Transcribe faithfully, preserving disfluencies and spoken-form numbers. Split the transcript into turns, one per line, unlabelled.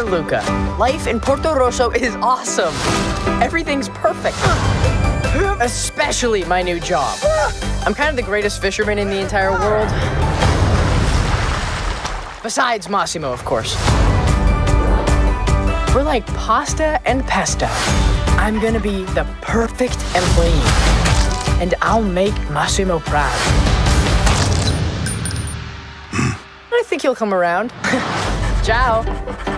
Luca. Life in Porto Rosso is awesome. Everything's perfect. Especially my new job. I'm kind of the greatest fisherman in the entire world. Besides Massimo, of course. We're like pasta and pesto. I'm gonna be the perfect employee. And I'll make Massimo proud. I think he'll come around. Ciao.